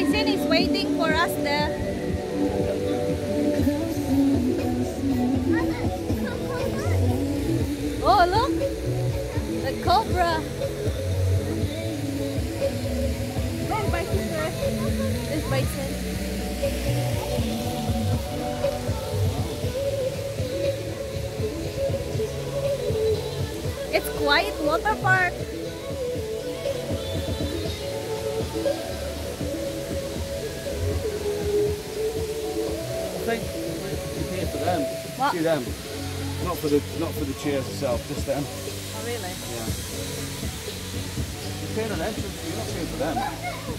bison is waiting for us there. Oh, look! The cobra! There's bison there. There's bison. It's quiet water park. I think you're here for them. What? See them. Not for the chairs itself, just them. Oh really? Yeah. You're paying an entrance, you're not paying for them.